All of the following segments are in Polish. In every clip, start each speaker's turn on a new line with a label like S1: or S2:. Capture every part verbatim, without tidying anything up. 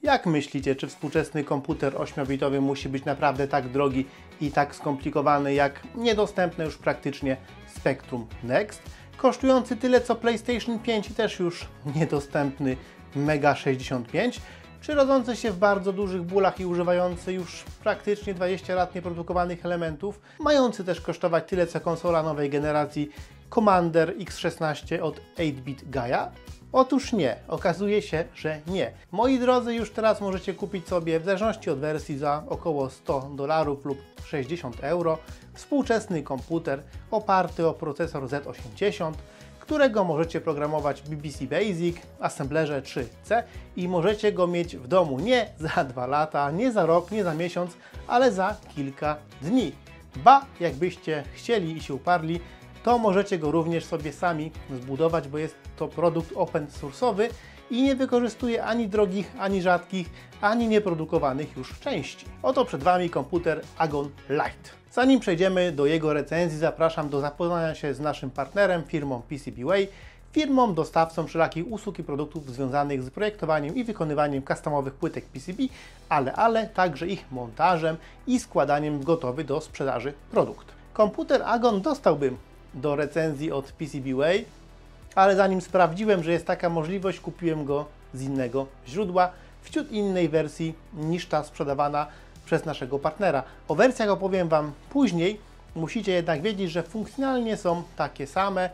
S1: Jak myślicie, czy współczesny komputer ośmiobitowy musi być naprawdę tak drogi i tak skomplikowany jak niedostępne już praktycznie Spectrum Next, kosztujący tyle co PlayStation pięć i też już niedostępny Mega sześćdziesiąt pięć, czy rodzący się w bardzo dużych bólach i używający już praktycznie dwadzieścia lat nieprodukowanych elementów, mający też kosztować tyle co konsola nowej generacji Commander X szesnaście od osiem bit Gaia? Otóż nie, okazuje się, że nie. Moi drodzy, już teraz możecie kupić sobie, w zależności od wersji, za około sto dolarów lub sześćdziesiąt euro współczesny komputer oparty o procesor Z osiemdziesiąt, którego możecie programować w B B C Basic, Assemblerze trzy C i możecie go mieć w domu nie za dwa lata, nie za rok, nie za miesiąc, ale za kilka dni. Ba, jakbyście chcieli i się uparli, to możecie go również sobie sami zbudować, bo jest to produkt open source'owy i nie wykorzystuje ani drogich, ani rzadkich, ani nieprodukowanych już części. Oto przed Wami komputer Agon Lite. Zanim przejdziemy do jego recenzji, zapraszam do zapoznania się z naszym partnerem, firmą PCBWay, firmą dostawcą wszelakich usług i produktów związanych z projektowaniem i wykonywaniem customowych płytek P C B, ale, ale także ich montażem i składaniem w gotowy do sprzedaży produkt. Komputer Agon dostałbym do recenzji od PCBWay, ale zanim sprawdziłem, że jest taka możliwość, kupiłem go z innego źródła, wśród innej wersji niż ta sprzedawana przez naszego partnera. O wersjach opowiem Wam później, musicie jednak wiedzieć, że funkcjonalnie są takie same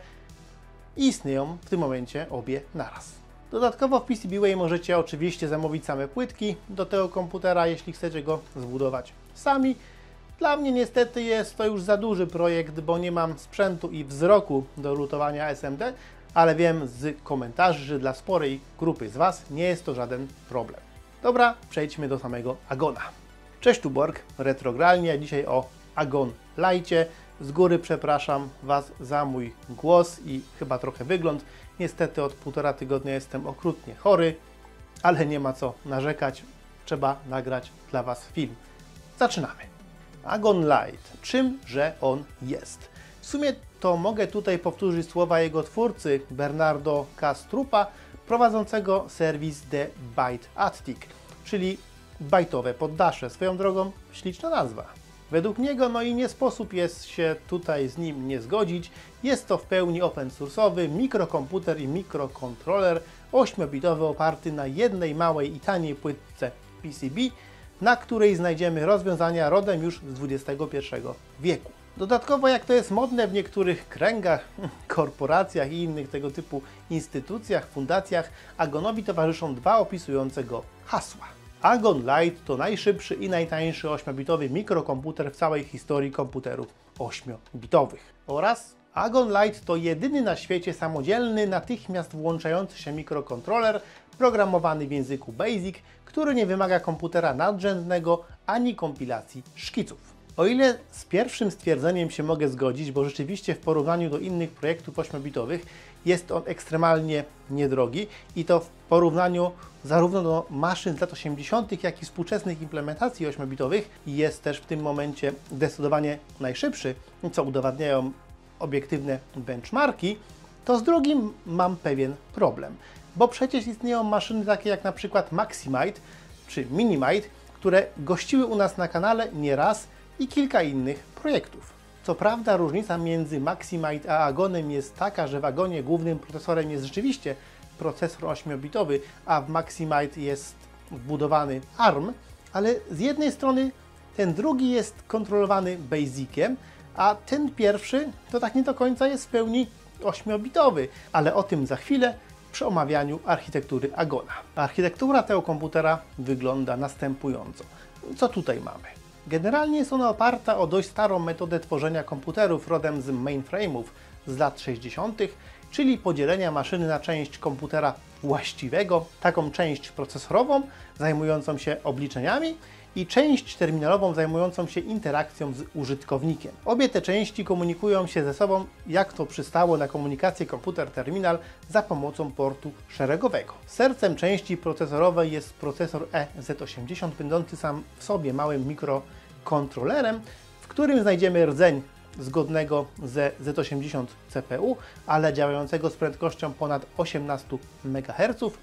S1: i istnieją w tym momencie obie naraz. Dodatkowo w PCBWay możecie oczywiście zamówić same płytki do tego komputera, jeśli chcecie go zbudować sami. Dla mnie niestety jest to już za duży projekt, bo nie mam sprzętu i wzroku do lutowania S M D, ale wiem z komentarzy, że dla sporej grupy z Was nie jest to żaden problem. Dobra, przejdźmy do samego Agona. Cześć, tu Borg, Retrogralnie, dzisiaj o Agon Lite. Z góry przepraszam Was za mój głos i chyba trochę wygląd. Niestety od półtora tygodnia jestem okrutnie chory, ale nie ma co narzekać, trzeba nagrać dla Was film. Zaczynamy. Agon Lite. Czymże on jest? W sumie to mogę tutaj powtórzyć słowa jego twórcy, Bernardo Kastrupa, prowadzącego serwis The Byte Attic, czyli bajtowe poddasze. Swoją drogą śliczna nazwa. Według niego, no i nie sposób jest się tutaj z nim nie zgodzić, jest to w pełni open source'owy mikrokomputer i mikrokontroler ośmiobitowy oparty na jednej małej i taniej płytce P C B, na której znajdziemy rozwiązania rodem już z dwudziestego pierwszego wieku. Dodatkowo, jak to jest modne w niektórych kręgach, korporacjach i innych tego typu instytucjach, fundacjach, Agonowi towarzyszą dwa opisujące go hasła. Agon Lite to najszybszy i najtańszy ośmiobitowy mikrokomputer w całej historii komputerów ośmiobitowych. Oraz Agon Lite to jedyny na świecie samodzielny, natychmiast włączający się mikrokontroler programowany w języku BASIC, który nie wymaga komputera nadrzędnego ani kompilacji szkiców. O ile z pierwszym stwierdzeniem się mogę zgodzić, bo rzeczywiście w porównaniu do innych projektów ośmiobitowych jest on ekstremalnie niedrogi i to w porównaniu zarówno do maszyn z lat osiemdziesiątych, jak i współczesnych implementacji ośmiobitowych jest też w tym momencie zdecydowanie najszybszy, co udowadniają obiektywne benchmarki, to z drugim mam pewien problem, bo przecież istnieją maszyny takie jak na przykład Maximite czy Minimite, które gościły u nas na kanale nieraz i kilka innych projektów. Co prawda różnica między Maximite a Agonem jest taka, że w Agonie głównym procesorem jest rzeczywiście procesor ośmiobitowy, a w Maximite jest wbudowany ARM, ale z jednej strony ten drugi jest kontrolowany BASICiem, a ten pierwszy to tak nie do końca jest w pełni ośmiobitowy, ale o tym za chwilę przy omawianiu architektury Agona. Architektura tego komputera wygląda następująco. Co tutaj mamy? Generalnie jest ona oparta o dość starą metodę tworzenia komputerów rodem z mainframe'ów z lat sześćdziesiątych, czyli podzielenia maszyny na część komputera właściwego, taką część procesorową zajmującą się obliczeniami i część terminalową zajmującą się interakcją z użytkownikiem. Obie te części komunikują się ze sobą, jak to przystało na komunikację komputer-terminal, za pomocą portu szeregowego. Sercem części procesorowej jest procesor E Z osiemdziesiąt, będący sam w sobie małym mikrokontrolerem, w którym znajdziemy rdzeń zgodnego ze Z osiemdziesiąt C P U, ale działającego z prędkością ponad osiemnaście megaherców,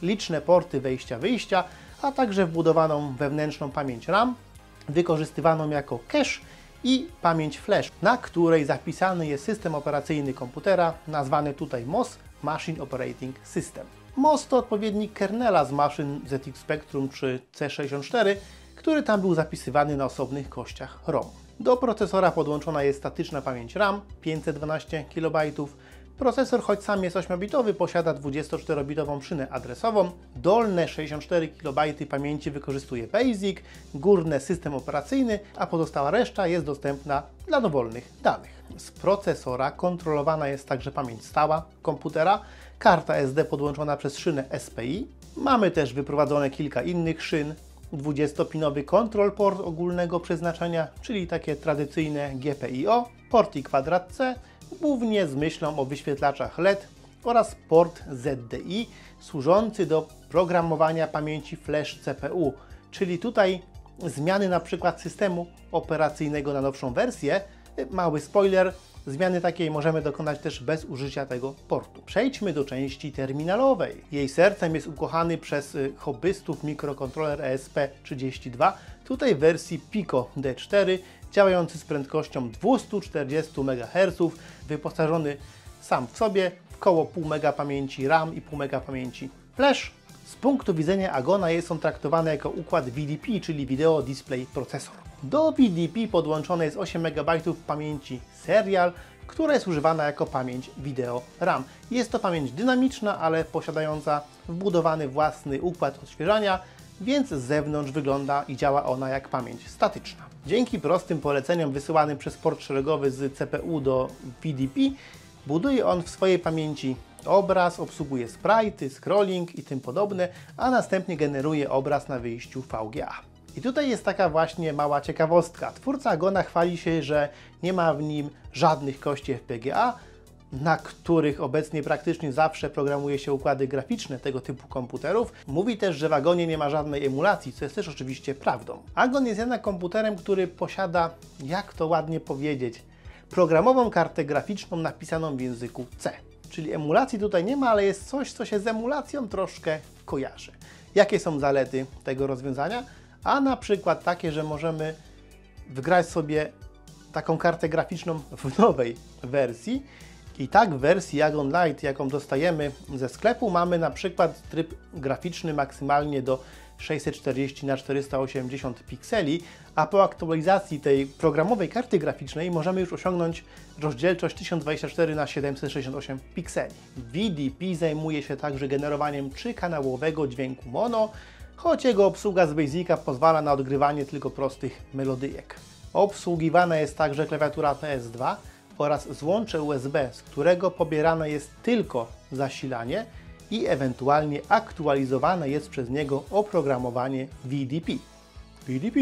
S1: liczne porty wejścia-wyjścia, a także wbudowaną wewnętrzną pamięć RAM, wykorzystywaną jako cache i pamięć flash, na której zapisany jest system operacyjny komputera, nazwany tutaj M O S, Machine Operating System. M O S to odpowiednik kernela z maszyn Z X Spectrum czy C sześćdziesiąt cztery, który tam był zapisywany na osobnych kościach ROM. Do procesora podłączona jest statyczna pamięć RAM pięćset dwanaście kilobajtów. Procesor, choć sam jest ośmiobitowy, posiada dwudziestoczterobitową szynę adresową. Dolne sześćdziesiąt cztery kilobajty pamięci wykorzystuje BASIC, górne system operacyjny, a pozostała reszta jest dostępna dla dowolnych danych. Z procesora kontrolowana jest także pamięć stała komputera, karta S D podłączona przez szynę S P I. Mamy też wyprowadzone kilka innych szyn, dwudziestopinowy control port ogólnego przeznaczenia, czyli takie tradycyjne G P I O, port i kwadrat C, głównie z myślą o wyświetlaczach L E D oraz port Z D I służący do programowania pamięci flash C P U, czyli tutaj zmiany na przykład systemu operacyjnego na nowszą wersję. Mały spoiler, zmiany takiej możemy dokonać też bez użycia tego portu. Przejdźmy do części terminalowej. Jej sercem jest ukochany przez hobbystów mikrokontroler E S P trzydzieści dwa, tutaj w wersji Pico D cztery, działający z prędkością dwieście czterdzieści megaherców, wyposażony sam w sobie w około pół mega pamięci RAM i pół mega pamięci flash. Z punktu widzenia Agona jest on traktowany jako układ V D P, czyli Video Display Processor. Do V D P podłączone jest osiem megabajtów pamięci serial, która jest używana jako pamięć wideo RAM. Jest to pamięć dynamiczna, ale posiadająca wbudowany własny układ odświeżania, więc z zewnątrz wygląda i działa ona jak pamięć statyczna. Dzięki prostym poleceniom wysyłanym przez port szeregowy z C P U do V D P, buduje on w swojej pamięci obraz, obsługuje sprite'y, scrolling i tym podobne, a następnie generuje obraz na wyjściu V G A. I tutaj jest taka właśnie mała ciekawostka. Twórca Agona chwali się, że nie ma w nim żadnych kości F P G A, na których obecnie praktycznie zawsze programuje się układy graficzne tego typu komputerów. Mówi też, że w Agonie nie ma żadnej emulacji, co jest też oczywiście prawdą. Agon jest jednak komputerem, który posiada, jak to ładnie powiedzieć, programową kartę graficzną napisaną w języku C. Czyli emulacji tutaj nie ma, ale jest coś, co się z emulacją troszkę kojarzy. Jakie są zalety tego rozwiązania? A na przykład takie, że możemy wgrać sobie taką kartę graficzną w nowej wersji. I tak w wersji Agon Lite, jaką dostajemy ze sklepu, mamy na przykład tryb graficzny maksymalnie do sześćset czterdzieści na czterysta osiemdziesiąt pikseli, a po aktualizacji tej programowej karty graficznej możemy już osiągnąć rozdzielczość tysiąc dwadzieścia cztery na siedemset sześćdziesiąt osiem pikseli. V D P zajmuje się także generowaniem trzykanałowego dźwięku mono, choć jego obsługa z Basica pozwala na odgrywanie tylko prostych melodyjek. Obsługiwana jest także klawiatura P S dwa oraz złącze U S B, z którego pobierane jest tylko zasilanie i ewentualnie aktualizowane jest przez niego oprogramowanie V D P. V D P.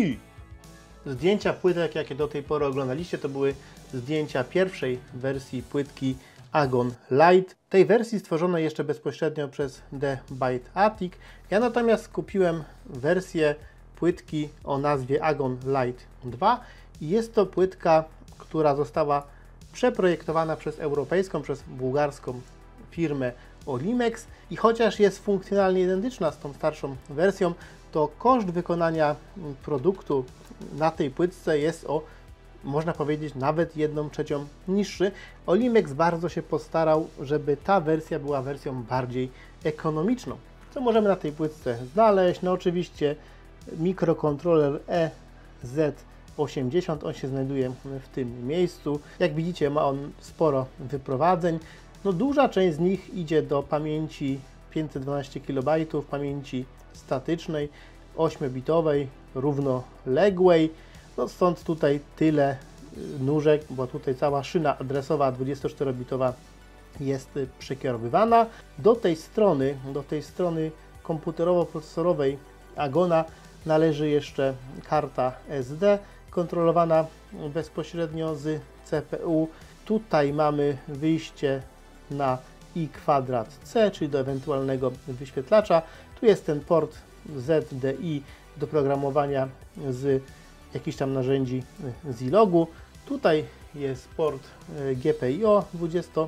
S1: Zdjęcia płytek, jakie do tej pory oglądaliście, to były zdjęcia pierwszej wersji płytki Agon Lite. Tej wersji stworzonej jeszcze bezpośrednio przez The Byte Attic. Ja natomiast kupiłem wersję płytki o nazwie Agon Lite dwa i jest to płytka, która została przeprojektowana przez europejską, przez bułgarską firmę Olimex i chociaż jest funkcjonalnie identyczna z tą starszą wersją, to koszt wykonania produktu na tej płytce jest o, można powiedzieć, nawet jedną trzecią niższy. Olimex bardzo się postarał, żeby ta wersja była wersją bardziej ekonomiczną. Co możemy na tej płytce znaleźć? No oczywiście mikrokontroler E Z osiemdziesiąt, on się znajduje w tym miejscu. Jak widzicie, ma on sporo wyprowadzeń. No, duża część z nich idzie do pamięci pięćset dwanaście kilobajtów, pamięci statycznej, ośmiobitowej, równoległej. No, stąd tutaj tyle nóżek, bo tutaj cała szyna adresowa dwudziestoczterobitowa jest przekierowywana. Do tej strony, do tej strony komputerowo-procesorowej Agona należy jeszcze karta S D, kontrolowana bezpośrednio z C P U. Tutaj mamy wyjście na i kwadrat C, czyli do ewentualnego wyświetlacza. Tu jest ten port Z D I do programowania z jakichś tam narzędzi Zilogu. Tutaj jest port G P I O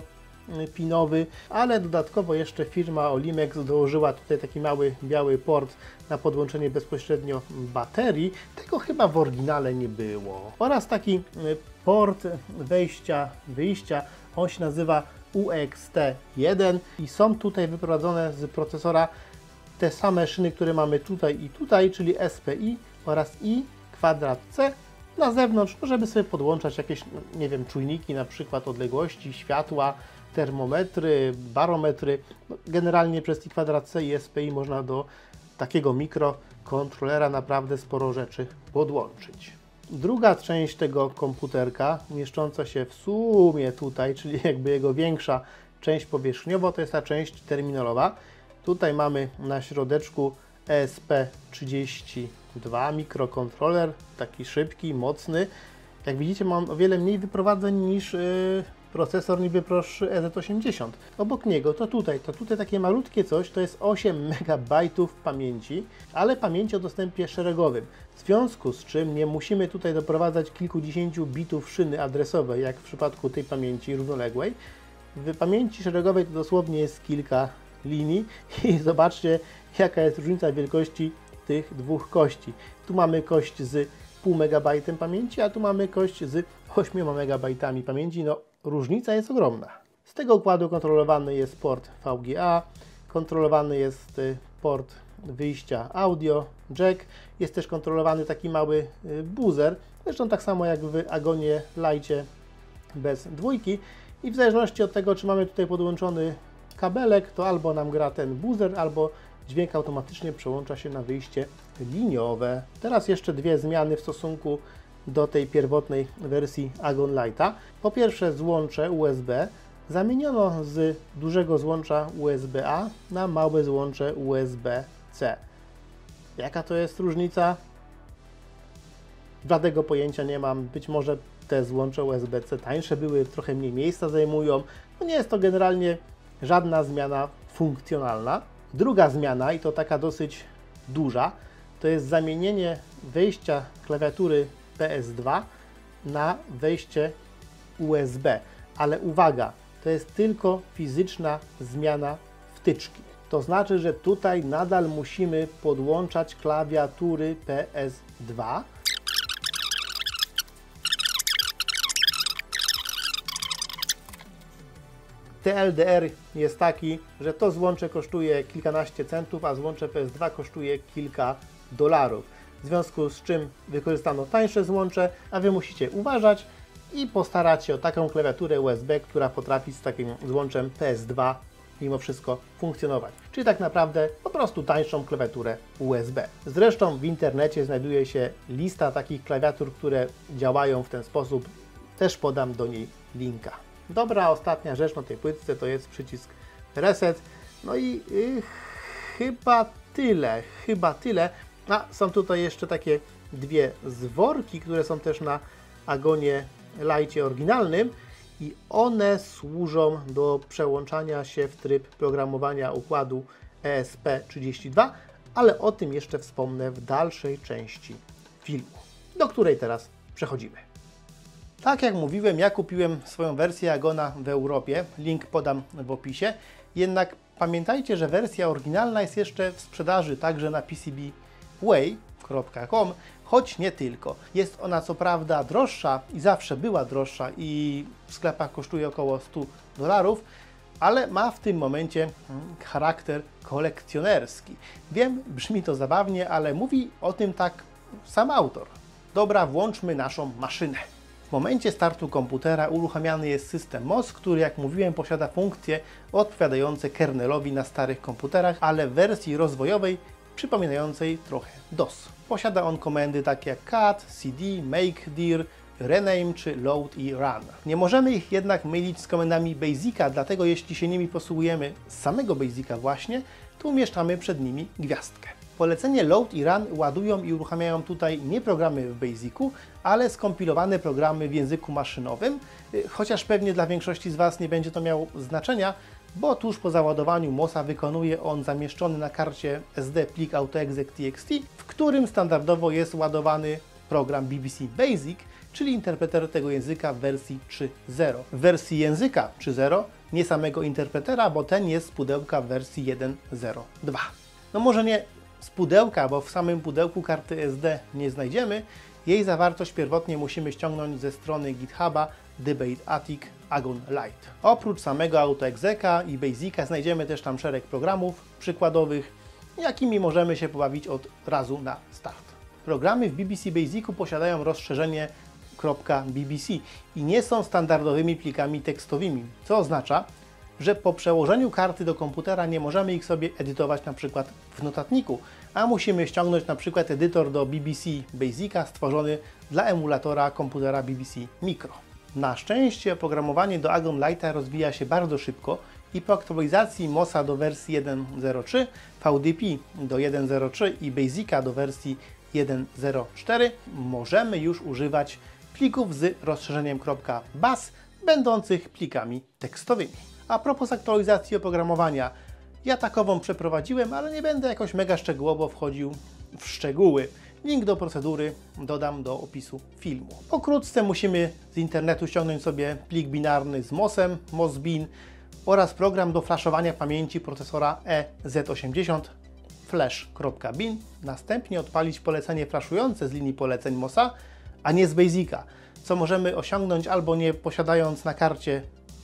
S1: pinowy, ale dodatkowo jeszcze firma Olimex dołożyła tutaj taki mały biały port na podłączenie bezpośrednio baterii. Tego chyba w oryginale nie było. Oraz taki port wejścia, wyjścia, on się nazywa U X T jeden i są tutaj wyprowadzone z procesora te same szyny, które mamy tutaj i tutaj, czyli S P I oraz I kwadrat C na zewnątrz, żeby sobie podłączać jakieś, nie wiem, czujniki, na przykład odległości, światła, termometry, barometry. Generalnie przez I kwadrat C i S P I można do takiego mikrokontrolera naprawdę sporo rzeczy podłączyć. Druga część tego komputerka, mieszcząca się w sumie tutaj, czyli jakby jego większa część powierzchniowo, to jest ta część terminalowa. Tutaj mamy na środeczku E S P trzydzieści dwa mikrokontroler, taki szybki, mocny. Jak widzicie, mam o wiele mniej wyprowadzeń niż yy, procesor niby prostszy E Z osiemdziesiąt. Obok niego to tutaj, to tutaj takie malutkie coś, to jest osiem megabajtów pamięci, ale pamięci o dostępie szeregowym. W związku z czym nie musimy tutaj doprowadzać kilkudziesięciu bitów szyny adresowej, jak w przypadku tej pamięci równoległej. W pamięci szeregowej to dosłownie jest kilka linii i zobaczcie, jaka jest różnica wielkości tych dwóch kości. Tu mamy kość z pół megabajtem pamięci, a tu mamy kość z ośmioma megabajtami pamięci. No, różnica jest ogromna. Z tego układu kontrolowany jest port V G A, kontrolowany jest port wyjścia audio, jack, jest też kontrolowany taki mały buzzer, zresztą tak samo jak w Agonie Lite bez dwójki i w zależności od tego, czy mamy tutaj podłączony kabelek, to albo nam gra ten buzzer, albo dźwięk automatycznie przełącza się na wyjście liniowe. Teraz jeszcze dwie zmiany w stosunku do tej pierwotnej wersji Agon Lite'a. Po pierwsze, złącze U S B zamieniono z dużego złącza U S B A na małe złącze U S B C. Jaka to jest różnica? Żadnego pojęcia nie mam. Być może te złącze U S B C tańsze były, trochę mniej miejsca zajmują. No nie jest to generalnie żadna zmiana funkcjonalna. Druga zmiana, i to taka dosyć duża, to jest zamienienie wejścia klawiatury P S dwa na wejście U S B. Ale uwaga, to jest tylko fizyczna zmiana wtyczki. To znaczy, że tutaj nadal musimy podłączać klawiatury P S dwa. T L D R jest taki, że to złącze kosztuje kilkanaście centów, a złącze P S dwa kosztuje kilka dolarów. W związku z czym wykorzystano tańsze złącze, a Wy musicie uważać i postarać się o taką klawiaturę U S B, która potrafi z takim złączem P S dwa mimo wszystko funkcjonować. Czyli tak naprawdę po prostu tańszą klawiaturę U S B. Zresztą w internecie znajduje się lista takich klawiatur, które działają w ten sposób. Też podam do niej linka. Dobra, ostatnia rzecz na tej płytce to jest przycisk Reset. No i yy, chyba tyle, chyba tyle. A są tutaj jeszcze takie dwie zworki, które są też na Agonie Lite oryginalnym i one służą do przełączania się w tryb programowania układu E S P trzydzieści dwa, ale o tym jeszcze wspomnę w dalszej części filmu, do której teraz przechodzimy. Tak jak mówiłem, ja kupiłem swoją wersję Agona w Europie, link podam w opisie, jednak pamiętajcie, że wersja oryginalna jest jeszcze w sprzedaży także na P C B way kropka com, choć nie tylko. Jest ona co prawda droższa i zawsze była droższa i w sklepach kosztuje około stu dolarów, ale ma w tym momencie charakter kolekcjonerski. Wiem, brzmi to zabawnie, ale mówi o tym tak sam autor. Dobra, włączmy naszą maszynę. W momencie startu komputera uruchamiany jest system M O S, który, jak mówiłem, posiada funkcje odpowiadające kernelowi na starych komputerach, ale w wersji rozwojowej przypominającej trochę DOS. Posiada on komendy takie jak cat, cd, make, dir, rename czy load i run. Nie możemy ich jednak mylić z komendami Basica, dlatego jeśli się nimi posługujemy z samego Basica właśnie, to umieszczamy przed nimi gwiazdkę. Polecenie load i run ładują i uruchamiają tutaj nie programy w Basicu, ale skompilowane programy w języku maszynowym, chociaż pewnie dla większości z Was nie będzie to miało znaczenia, bo tuż po załadowaniu M O S a wykonuje on zamieszczony na karcie S D plik autoexec.txt, w którym standardowo jest ładowany program B B C Basic, czyli interpreter tego języka w wersji trzy zero. W wersji języka trzy zero nie samego interpretera, bo ten jest z pudełka w wersji jeden zero dwa. No może nie z pudełka, bo w samym pudełku karty S D nie znajdziemy. Jej zawartość pierwotnie musimy ściągnąć ze strony GitHuba Debate Attic Agon Lite. Oprócz samego AutoExeca i Basica znajdziemy też tam szereg programów przykładowych, jakimi możemy się pobawić od razu na start. Programy w B B C Basicu posiadają rozszerzenie .bbc i nie są standardowymi plikami tekstowymi, co oznacza, że po przełożeniu karty do komputera nie możemy ich sobie edytować na przykład w notatniku, a musimy ściągnąć na przykład edytor do B B C Basica stworzony dla emulatora komputera B B C Micro. Na szczęście oprogramowanie do Agon Lite'a rozwija się bardzo szybko i po aktualizacji mosa do wersji jeden zero trzy, V D P do jeden zero trzy i Basica do wersji jeden zero cztery możemy już używać plików z rozszerzeniem .bas będących plikami tekstowymi. A propos aktualizacji oprogramowania, ja takową przeprowadziłem, ale nie będę jakoś mega szczegółowo wchodził w szczegóły. Link do procedury dodam do opisu filmu. Pokrótce musimy z internetu ściągnąć sobie plik binarny z mosem, mosbin oraz program do flaszowania pamięci procesora E Z osiemdziesiąt flash.bin. Następnie odpalić polecenie flaszujące z linii poleceń mosa, a nie z Basica, co możemy osiągnąć albo nie posiadając na karcie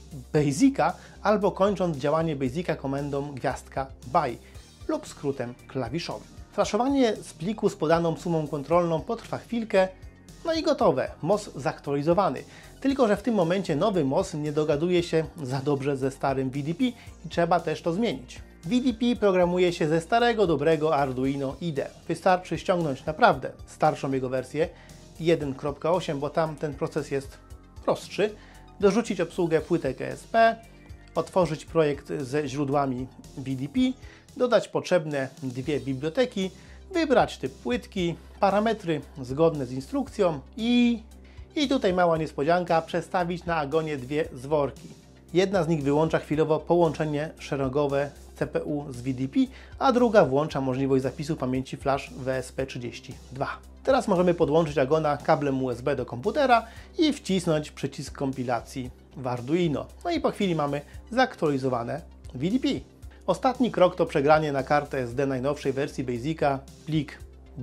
S1: Basica, albo kończąc działanie Basica komendą gwiazdka by lub skrótem klawiszowym. Flaszowanie z pliku z podaną sumą kontrolną potrwa chwilkę, no i gotowe, mos zaktualizowany. Tylko że w tym momencie nowy mos nie dogaduje się za dobrze ze starym V D P i trzeba też to zmienić. V D P programuje się ze starego, dobrego Arduino I D E. Wystarczy ściągnąć naprawdę starszą jego wersję jeden kropka osiem, bo tam ten proces jest prostszy, dorzucić obsługę płytek E S P, otworzyć projekt ze źródłami V D P, dodać potrzebne dwie biblioteki, wybrać typ płytki, parametry zgodne z instrukcją i, i tutaj mała niespodzianka, przestawić na Agonie dwie zworki. Jedna z nich wyłącza chwilowo połączenie szeregowe C P U z V D P, a druga włącza możliwość zapisu pamięci flash W S P trzydzieści dwa. Teraz możemy podłączyć Agona kablem U S B do komputera i wcisnąć przycisk kompilacji w Arduino. No i po chwili mamy zaktualizowane V D P. Ostatni krok to przegranie na kartę S D najnowszej wersji Basica plik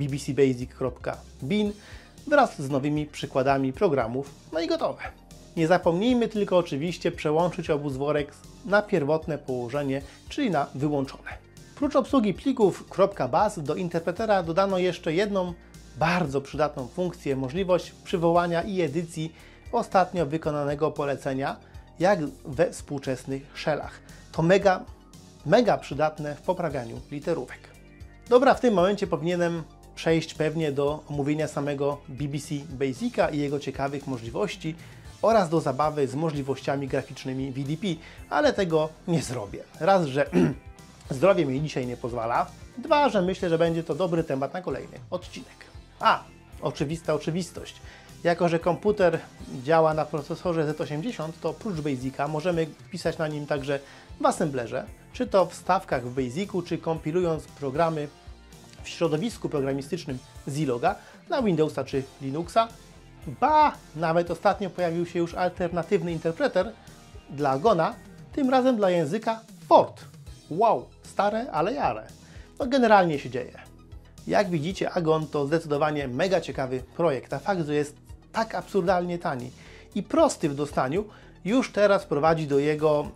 S1: bbcbasic.bin wraz z nowymi przykładami programów, no i gotowe. Nie zapomnijmy tylko oczywiście przełączyć obu zworek na pierwotne położenie, czyli na wyłączone. Prócz obsługi plików .bas do interpretera dodano jeszcze jedną bardzo przydatną funkcję, możliwość przywołania i edycji ostatnio wykonanego polecenia, jak we współczesnych shellach. To mega, mega przydatne w poprawianiu literówek. Dobra, w tym momencie powinienem przejść pewnie do omówienia samego B B C Basica i jego ciekawych możliwości oraz do zabawy z możliwościami graficznymi V D P, ale tego nie zrobię. Raz, że zdrowie mi dzisiaj nie pozwala, dwa, że myślę, że będzie to dobry temat na kolejny odcinek. A, oczywista oczywistość. Jako że komputer działa na procesorze Z osiemdziesiąt, to oprócz Basica możemy pisać na nim także w assemblerze, czy to w wstawkach w Basicu, czy kompilując programy w środowisku programistycznym Ziloga na Windowsa czy Linuxa. Ba, nawet ostatnio pojawił się już alternatywny interpreter dla Agona, tym razem dla języka Fort. Wow, stare, ale jare. No generalnie się dzieje. Jak widzicie, Agon to zdecydowanie mega ciekawy projekt, a fakt, że jest tak absurdalnie tani i prosty w dostaniu, już teraz prowadzi do jego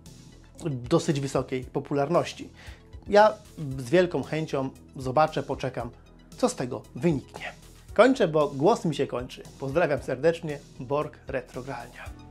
S1: dosyć wysokiej popularności. Ja z wielką chęcią zobaczę, poczekam, co z tego wyniknie. Kończę, bo głos mi się kończy. Pozdrawiam serdecznie, Borg Retrogralnia.